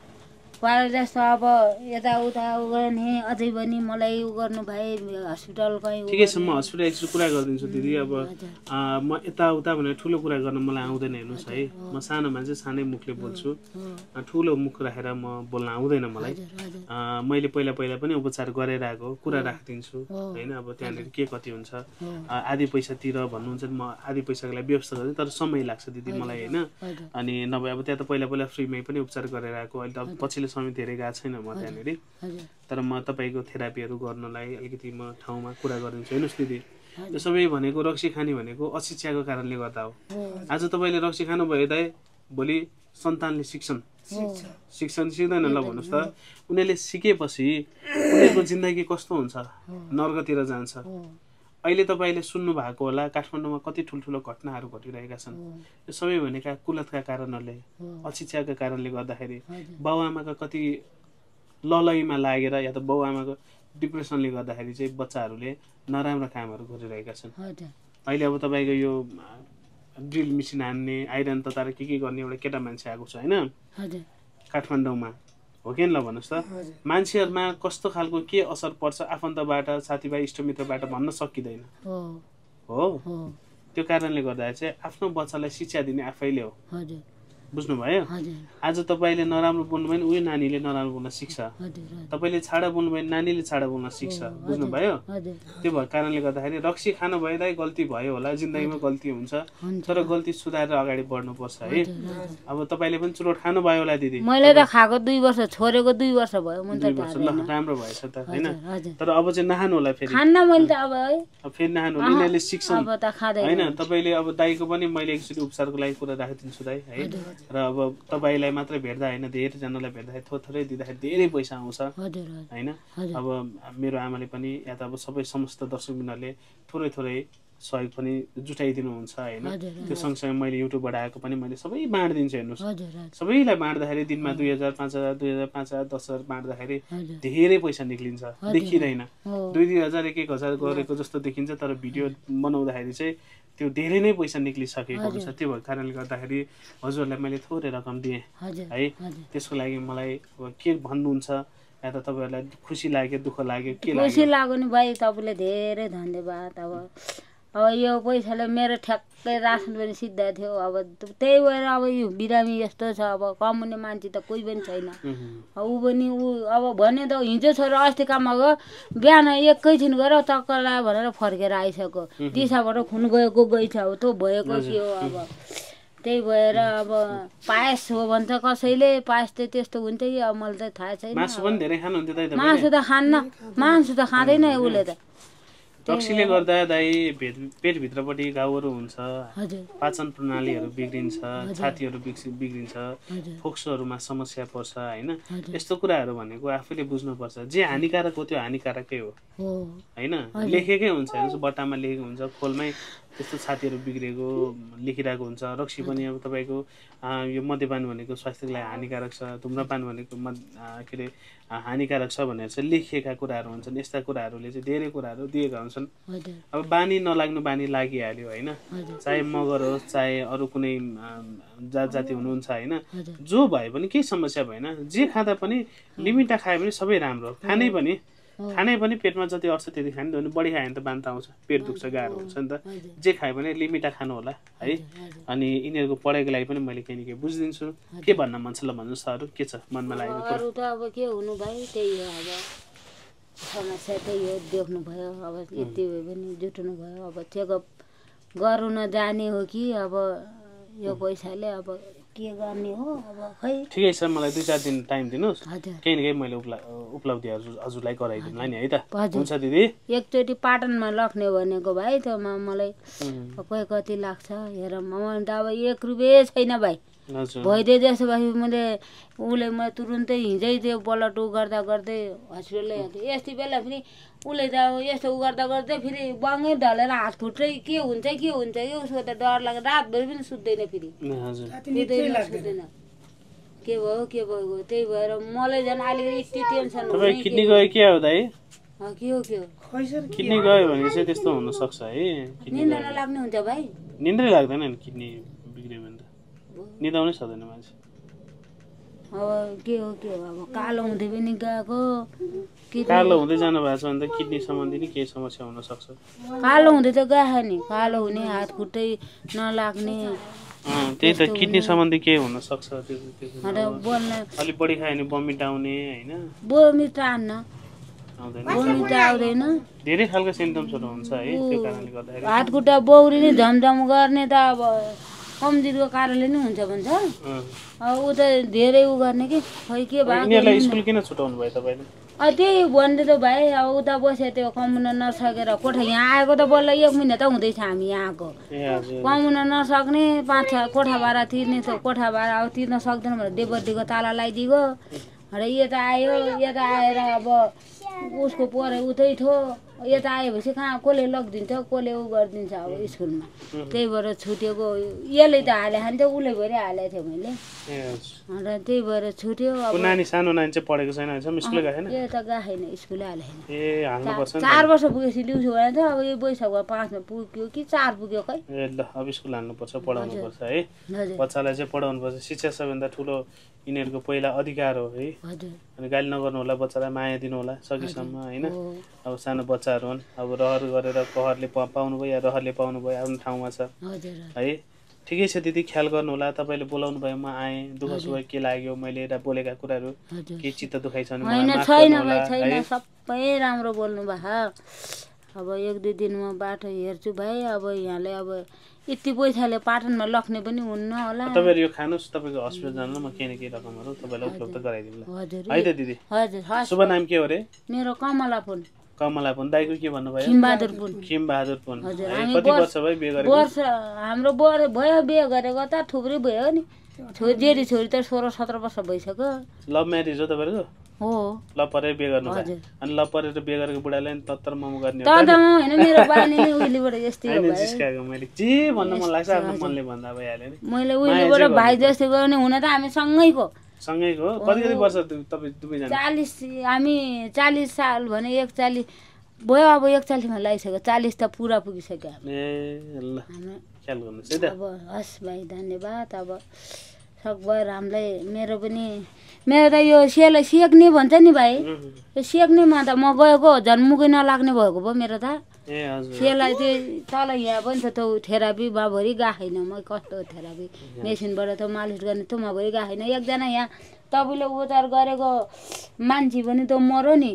पहिला जस्तो अब यताउता गर्ने अझै पनि मलाई उ गर्नु भए हस्पिटल कहीँ ठिकै छ। म हस्पिटल एकचोटि कुरा गरिदिन्छु दिदी। अब म यताउता भनेर ठुलो कुरा गर्न मलाई आउँदैन। हेर्नुहोस् है, म सानो मान्छे, सानै मुखले बोल्छु, ठुलो मुख राखेर म बोल्न आउँदैन मलाई। मैले पहिला पनि उपचार गरेर आएको कुरा राखिदिन्छु होइन। अब त्यहाँनिर के कति हुन्छ आधी पैसातिर भन्नुहुन्छ, म आधी पैसाको लागि व्यवस्था गर्छु, तर समय लाग्छ दिदी मलाई होइन। अनि नभए अब त्यहाँ त पहिला फ्रीमै पनि उपचार गरेर आएको। अहिले त पछिल्लो समय धेरै गएको छैन म त्यहाँनिर, तर म तपाईँको थेरापीहरू गर्नलाई अलिकति म ठाउँमा कुरा गरिदिन्छु। हेर्नुहोस् दिदी, यो सबै भनेको रक्सी खाने भनेको अशिक्षाको कारणले गर्दा हो। आज तपाईँले रक्सी खानुभयो दाइ, भोलि सन्तानले शिक्षण सिक्दैन ल भन्नुहोस् त। उनीहरूले सिकेपछि उनीहरूको जिन्दगी कस्तो हुन्छ, नर्कतिर जान्छ। अहिले तपाईँले सुन्नु भएको होला काठमाडौँमा कति ठुल्ठुलो घटनाहरू घटिरहेका छन्। यो सबै भनेका कुलतका कारणहरूले, अशिक्षाका कारणले गर्दाखेरि बाउआमाका कति ललैमा लागेर या त बाउआमाको डिप्रेसनले गर्दाखेरि चाहिँ बच्चाहरूले नराम्रो कामहरू गरिरहेका छन्। अहिले अब तपाईँको यो ड्रिल मेसिन हान्ने, आइरन तताएर के गर्ने एउटा केटा मान्छे आएको छ होइन काठमाडौँमा, हो कि ल भन्नुहोस् त। मान्छेहरूमा कस्तो खालको के असर पर्छ आफन्तबाट, साथीभाइ, इष्टमित्रबाट भन्न सकिँदैन हो। त्यो कारणले गर्दा चाहिँ आफ्नो बच्चालाई शिक्षा दिने आफैले हो, बुझ्नुभयो। आज तपाईँले नराम्रो बोल्नुभयो भने उयो नानीले नराम्रो बोल्न सिक्छ, तपाईँले छाडा बोल्नुभयो भने नानीले छाडा बोल्न सिक्छ, बुझ्नुभयो। त्यो भएको कारणले गर्दाखेरि रक्सी खानु भएदै गल्ती भयो होला, जिन्दगीमा गल्ती हुन्छ, तर गल्ती सुधारेर अगाडि बढ्नुपर्छ है। अब तपाईँले पनि चुरोट खानुभयो होला दिदी। मैले त खाएको 2 वर्ष, छोडेको 2 वर्ष भयो। 2 वर्ष ल राम्रो भएछ त होइन। तर अब चाहिँ नखानु होला फेरि, खान्न मैले त अब फेरि नखानु होला, यिनीहरूले सिक्छन् होइन। तपाईँले अब दाइको पनि मैले एकचोटि उपचारको लागि कुरा राखिदिन्छु दाइ है। र अब तपाईँलाई मात्रै भेट्दा होइन, धेरैजनालाई भेट्दाखेरि थोरै दिँदाखेरि धेरै पैसा आउँछ होइन। अब मेरो आमाले पनि या त अब सबै समस्त दर्शकबिनहरूले थोरै सहयोग पनि जुटाइदिनुहुन्छ होइन त्यो सँगसँगै मैले युट्युबबाट आएको पनि मैले सबै बाँडिदिन्छु हेर्नुहोस् सबैलाई बाँड्दाखेरि दिनमा 2000 5000 2000 5000 10,000 बाँड्दाखेरि धेरै पैसा निक्लिन्छ देखिँदैन 2-2 हजार 1-1 हजार गरेको जस्तो देखिन्छ तर भिडियो बनाउँदाखेरि चाहिँ त्यो धेरै नै पैसा निक्लिसकेको हुन्छ त्यो भएको कारणले गर्दाखेरि हजुरहरूलाई मैले थोरै रकम दिएँ है त्यसको लागि मलाई के भन्नुहुन्छ या त तपाईँहरूलाई खुसी लाग्यो दुःख लाग्यो के लाग्यो खुसी लाग्यो नि भाइ तपाईँले धेरै धन्यवाद अब यो पैसाले मेरो ठ्याक्कै रासन पनि सिद्धा थियो अब त्यही भएर अब यो बिरामी यस्तो छ अब कमाउने मान्छे त कोही पनि छैन ऊ पनि अब भने त हिजो छोरा अस्ति काममा गयो बिहान एकैछिन गएर चक्कर लाग्यो भनेर फर्केर आइसक्यो दिशाबाट खुन गएको गइछ अब त्यो भएको के हो अब त्यही भएर अब पायस हो भन्छ कसैले पायस त त्यस्तो हुन्छ कि अब मलाई त थाहा छैन मासु पनि धेरै खानुहुन्थ्यो दाइ मासु त खान्न मासु त खाँदैन उसले त रक्सीले गर्दा दाइ पेटभित्रपट्टि घाउहरू हुन्छ पाचन प्रणालीहरू बिग्रिन्छ छातीहरू बिग्रिन्छ फोक्सोहरूमा समस्या पर्छ होइन यस्तो कुराहरू भनेको आफैले बुझ्नुपर्छ जे हानिकारक हो त्यो हानिकारकै हो होइन लेखेकै हुन्छ हेर्नुहोस् बट्टामा लेखेको हुन्छ खोलमै त्यस्तो छातीहरू बिग्रेको लेखिरहेको हुन्छ रक्सी पनि अब तपाईँको यो मद्यपान भनेको स्वास्थ्यको लागि हानिकारक छ धुम्रपान भनेको के अरे हानिकारक छ भनेर चाहिँ लेखिएका कुराहरू हुन्छन् यस्ता कुराहरूले चाहिँ धेरै कुराहरू दिएका हुन्छन् अब बानी नलाग्नु बानी लागिहाल्यो होइन चाहे मगर होस् चाहे अरू कुनै जाति हुनुहुन्छ होइन जो भए पनि केही समस्या भएन जे खाँदा पनि लिमिटमा खायो भने सबै राम्रो खानै पनि पेटमा जति अट्छ त्यति खाने भने बढी खायो भने त बान्ता आउँछ पेट दुख्छ गाह्रो हुन्छ नि त जे खायो भने लिमिटमा खानु होला है अनि यिनीहरूको पढाइको लागि पनि मैले केही न केही बुझिदिन्छु के भन्न मन छ ल भन्नुहोस् अरू के छ मनमा लागेको अरू त अब के हुनु भाइ त्यही हो अब समस्या त्यही हो देख्नु भयो अब यति भयो भने जुट्नु भयो अब चेकअप गर्नु नजाने हो कि अब यो पैसाले अब के गर्ने हो अब खै ठिकै छ मलाई 2-4 दिन टाइम दिनुहोस् केही न केही मैले उपलब्धि हजुरलाई गराइदिउँला नि है त हुन्छ दिदी एकचोटि पाटनमा लग्ने भनेको भाइ त मलाई कोही कति लाग्छ हेर म त अब 1 रुपैयाँ छैन भाइ भइदिए जस्तो भए मैले म तुरुन्तै हिजै त्यो ब्लड गर्दा गर्दै हस्पिटल ल्याएको यति बेला फेरि उसले त अब यस्तो गर्दा गर्दै फेरि बङ्गै ढलेर हात खुट्टै के हुन्छ कि उसको त डर लाग्यो रातभरि पनि सुत्दैन फेरि सुत्दैन के भयो त्यही भएर मलाई झन् अलिकति यति टेन्सन हो किडनी गयो के हो दाइ के हो किडनी गयो भने चाहिँ त्यस्तो हुन सक्छ है निन्दा नलाग्ने हुन्छ भाइ निन्द्रै लाग्दैन नि किडनी बिग्रियो भने त निदाउनै सक्दैन मान्छे अब के हो अब कालो हुँदै पनि गएको कालो हुँदै जानु भएको छ भने त किडनी सम्बन्धी नि केही समस्या हुन सक्छ कालो हुँदै त गएको नि कालो हुने हात खुट्टै नलाग्ने त्यही त किडनी सम्बन्धी के हुन सक्छ अलिक बढी खायो भने बमिट आउने होइन बमिट आउँदैन धेरै खालको सिम्टम्सहरू हुन्छ है त्यो कारणले गर्दाखेरि हात खुट्टा बौरिने झमझम गर्ने त अब कमजोरीको कारणले नै हुन्छ भन्छ अब ऊ त धेरै उ गर्ने कि खै के भयो यिनीहरूलाई स्कुल किन छुटाउनु भयो तपाईँले त्यही भन्दै त भाइ अब उता बस्यो त्यो कमाउन नसकेर कोठा यहाँ आएको त बल्ल 1 महिना त हुँदैछ हामी यहाँ आएको कमाउन नसक्ने 5-6 कोठा भाडा तिर्ने कोठा भाडा अब तिर्न सक्दैन भनेर देवतीको ताला लगाइदिएको र यता आएर अब उसको पढाइ उतै थियो यता आएपछि कहाँ कसले लगिदिन्छ कसले उ गरिदिन्छ अब स्कुलमा त्यही भएर छुटेको यसले त हाले खान्थ्यो उसले भरि हालेको थियो मैले र त्यही भएर छुट्यो अब नानी सानो नानी चाहिँ पढेको छैन स्कुल गएन यो त गएन स्कुलै हालेन ए हाल्नुपर्छ 4 वर्ष पुगेपछि ल्याउँछु भने त अब यो वैशाखमा 5 मा पुग्यो कि 4 पुग्यो खै ए ल अब स्कुल हाल्नुपर्छ पढाउनुपर्छ है बच्चालाई चाहिँ पढाउनुपर्छ शिक्षा सबैभन्दा ठुलो यिनीहरूको पहिला अधिकार हो है अनि गाली नगर्नु होला बच्चालाई माया दिनु होला सकेसम्म होइन अब सानो बच्चाहरू हुन् अब रहर गरेर कहरले पाउनु भयो या रहरले पाउनु भयो आफ्नो ठाउँमा छ है ठिकै छ दिदी ख्याल गर्नु होला तपाईँले बोलाउनु भयो म आएँ दुःख सुख के लाग्यो मैले एउटा बोलेका कुराहरू के चित्त दुखाइ छ भने छैन सबै राम्रो बोल्नु भयो अब 1-2 दिनमा बाटो हेर्छु भाइ अब यहाँले अब यति पैसाले पाटनमा लग्ने पनि हुन्न होला तपाईहरु यो खानुस् तपाईको हस्पिटल जानु म केही न केही रकमहरु तपाईलाई उपलब्ध गराइदिन्ला है त दिदी हजुर शुभ नाम के हो रे मेरो कमला पुन दाइको के भन्नु भयो खिमबहादुर पुन कति वर्ष भयो बिहे गरेको वर्ष हाम्रो भयो बिहे गरेको त थुप्रै भयो नि छोरी त 16-17 वर्ष भइसक्यो लभ म्यारेज हो तपाईहरुको हो ल परेर बिहे गर्नु भयो हजुर। अनि ल परेर बिहे गरेको बुढाले नि तत्तर मम गर्ने हो त होइन मेरो बानी नै उहिलेबाट यस्तै हो हैन भाइ जिस्काएको मैले जे भन्न मन लाग्छ आफ्नो मनले भन्दा भइहाल्यो नि मैले उहिलेबाट भाइ जस्तै गर्ने हुन त हामी सँगैको सँगैको हो कति कति वर्ष तपाईँ दुवैजना 40 हामी 40 साल भने 41 भयो अब 41 मा लागिसक्यो 40 त पुरा पुगिसक्यो ए ल हामी ख्याल गर्नुहोस् है त अब हस् भाइ धन्यवाद अब सकभर हामीलाई मेरो त यो सेक्ने भन्छ नि भाइ यो सेक्नेमा त म गएको जन्मुकै नलाग्ने भएको भयो मेरो त ए हजुर सेलाई चाहिँ तल यहाँ पनि त त्यो थेरापी बाभरि गएन म कस्तो थेरापी मेसिनबाट त मालिस गर्ने त म भरि गएन एकजना यहाँ तपाईँले उपचार गरेको मान्छे पनि त मर्यो नि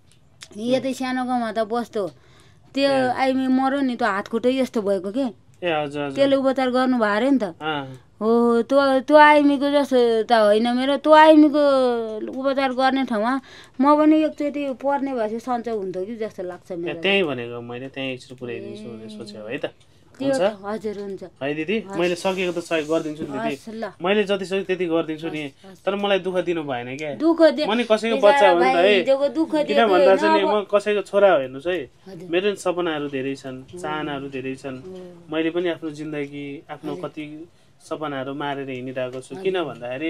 यतै सानो गाउँमा त बस्दो त्यो आइमी मर्यो नि त्यो हात खुट्टै यस्तो भएको के ए हजुर हजुर त्यसले उपचार गर्नु भयो अरे नि त अँ हो त्यो आइमीको जस्तो त होइन मेरो त्यो आइमीको उपचार गर्ने ठाउँमा म पनि एकचोटि पर्ने भएपछि सन्चो हुन्थ्यो कि जस्तो लाग्छ मेरो त्यही भनेको मैले त्यही एकचोटि पुऱ्याइदिन्छु भनेर सोचेँ है त त्यो हुन्छ हजुर हुन्छ है दिदी मैले सकेको त सहयोग गरिदिन्छु नि दिदी हस् ल मैले जति सक्यो त्यति गरिदिन्छु नि तर मलाई दुःख दिनु भएन क्या दुःख दे म नि कसैको बच्चा हो नि त है हिजोको दुःख किन दिएको भन्दा होइन चाहिँ नि अब। म कसैको छोरा हो हेर्नुहोस् है हजुर। मेरो नि सपनाहरू धेरै छन् चाहनाहरू धेरै छन् मैले पनि आफ्नो जिन्दगी आफ्नो कति सपनाहरू मारेर हिँडिरहेको छु किन भन्दाखेरि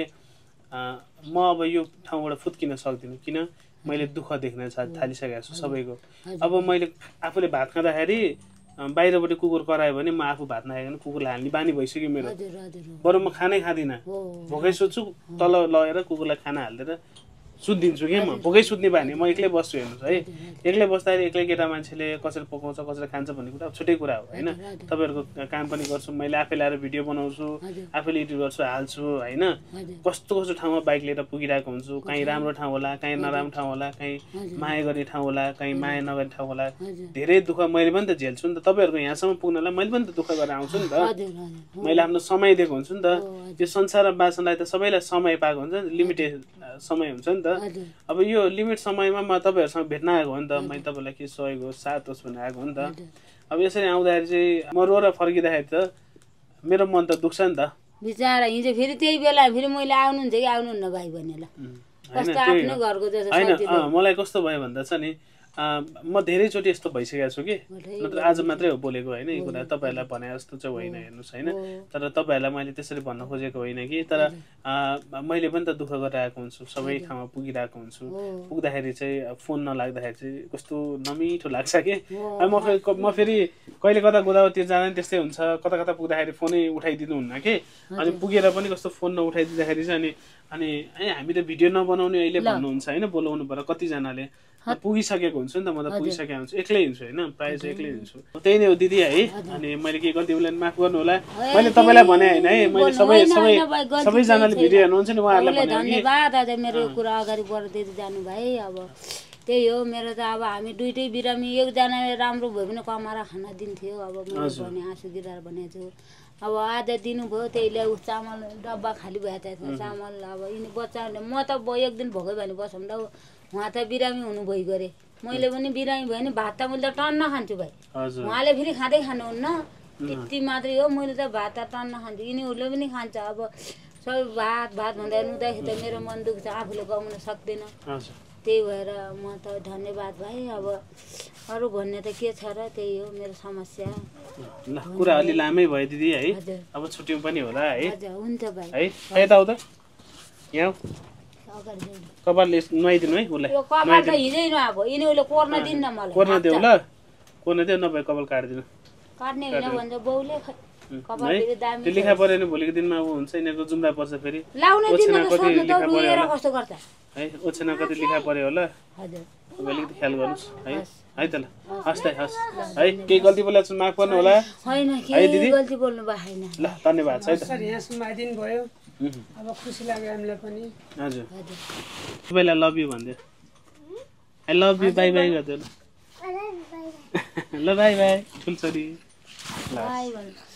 म अब यो ठाउँबाट फुत्किन सक्दिनँ किन मैले दुःख देख्न थालिसकेको छु सबैको अब मैले आफूले भात खाँदाखेरि बाहिरबाट कुकुर करायो भने म आफू भात नखाइकन कुकुरलाई हाल्ने बानी भइसक्यो मेरो हजुर हजुर बरु म खानै खाँदिनँ हो भोकै सुत्छु तल लगेर कुकुरलाई खाना हालिदिएर सुत्दिन्छु कि म भोकै सुत्ने बानी म एक्लै बस्छु हेर्नुहोस् है एक्लै बस्दाखेरि एक्लै केटा मान्छेले कसरी पकाउँछ कसरी खान्छ भन्ने कुरा छुट्टै कुरा हो होइन तपाईँहरूको काम पनि गर्छु मैले आफै ल्याएर भिडियो बनाउँछु आफैले एडिट गर्छु हाल्छु होइन कस्तो कस्तो ठाउँमा बाइक लिएर पुगिरहेको हुन्छु कहीँ राम्रो ठाउँ होला कहीँ नराम्रो ठाउँ होला कहीँ माया गर्ने ठाउँ होला कहीँ माया नगर्ने ठाउँ होला धेरै दुःख मैले पनि त झेल्छु नि त तपाईँहरूको यहाँसम्म पुग्नलाई मैले पनि त दुःख गरेर आउँछु नि त हजुर हजुर मैले आफ्नो समय दिएको हुन्छु नि त यो संसारमा बाँच्नलाई त सबैलाई समय पाएको हुन्छ नि लिमिटेड समय हुन्छ नि त हजुर अब यो लिमिट समयमा म तपाईँहरूसँग भेट्न आएको हो नि त मैले तपाईँलाई के सहयोग होस् साथ होस् भनेर आएको हो नि त अब यसरी आउँदाखेरि चाहिँ म रोएर फर्किँदाखेरि त मेरो मन त दुख्छ नि त बिचरा हिजो फेरि त्यही बेला फेरि मैले आउनुहुन्छ कि आउनुहुन्न भाइ भनेर कस्तो आफ्नो घरको जस्तो होइन मलाई कस्तो भयो भन्दा चाहिँ नि म धेरैचोटि यस्तो भइसकेको छु कि नत्र आज मात्रै हो बोलेको होइन यो कुरा तपाईँहरूलाई भने जस्तो चाहिँ होइन हेर्नुहोस् होइन तर तपाईँहरूलाई मैले त्यसरी भन्न खोजेको होइन कि तर मैले पनि त दुःख गरेर आएको हुन्छु सबै ठाउँमा पुगिरहेको हुन्छु पुग्दाखेरि चाहिँ फोन नलाग्दाखेरि चाहिँ कस्तो नमिठो लाग्छ कि म फेरि कहिले कता गोदावरीतिर जाँदा पनि त्यस्तै हुन्छ कता कता पुग्दाखेरि फोनै उठाइदिनु हुन्न कि अनि पुगेर पनि कस्तो फोन नउठाइदिँदाखेरि चाहिँ अनि हामी त भिडियो नबनाउने अहिले भन्नुहुन्छ होइन बोलाउनु पर्यो कतिजनाले पुगिसकेको हुन्छु नि त म त पुगिसकेको हुन्छु एक्लै हुन्छु होइन प्रायः चाहिँ एक्लै हुन्छु त्यही नै हो दिदी है अनि मैले के गल्ती उसलाई माफ गर्नु होला मैले तपाईँलाई भने होइन है मैले सबैजनाले भिडियो हेर्नुहुन्छ नि उहाँहरूलाई भने धन्यवाद आज मेरो यो कुरा अगाडि बढ्दै जानु भाइ अब त्यही हो मेरो त अब हामी दुइटै बिरामी एकजनाले राम्रो भयो भने कमाएर खाना दिन्थ्यो अब मैले भने आँसु गिराएर भनेको छु अब आज दिनुभयो त्यहीले चामल डब्बा खाली भएको थियो चामल अब यिनी बच्चाहरूले म त एक दिन भोकै भने बसौँ ल उहाँ त बिरामी हुनुभयो गरे मैले पनि बिरामी भयो भने भात त मैले त टन्न खान्छु भाइ उहाँले फेरि खाँदै खानुहुन्न यति मात्रै हो मैले त भात त टन्न खान्छु यिनीहरूले पनि खान्छ अब सबै भात भन्दा नुँदाखेरि त मेरो मन दुख्छ आफूले गाउन सक्दैन त्यही भएर म त धन्यवाद भाइ अब अरू भन्ने त के छ र त्यही हो मेरो समस्या ल कुरा अलि लामै भयो दिदी है अब छुट्यौँ पनि होला है हजुर हुन्छ भाइ है यताउता यहाँ कपालले नुहाइदिनु है उसलाई यो कपाल त हिजै नआएको यिनीहरूले कोर्न दिन्न मलाई कोर्न देऊ ल कोर्न देऊ नभए कपाल काटिदिनु काट्ने होइन भन्छ बाउले कपाल फेरि दामी त्यो लिखा पऱ्यो भने भोलिको दिनमा अब हुन्छ यिनीहरूको जुम्रा पर्छ फेरि लाउन दिन्न त सोध्नु त रुएर कस्तो गर्छ है ओछेना कति लिखा पऱ्यो होला हजुर तपाईँले अलिकति ख्याल गर्नुहोस् है त ल हस् त हस् है केही गल्ती बोलेको छु माफ गर्नु होला होइन के गल्ती बोल्नु भएन ल धन्यवाद है त सर यहाँ सुमाइदिनु भयो अब खुसी लाग्यो हामीलाई पनि हजुर तपाईँलाई लभ यु भन्दै I love you bye bye गरिदियो ल बाई बाई ठुल्छोरी ल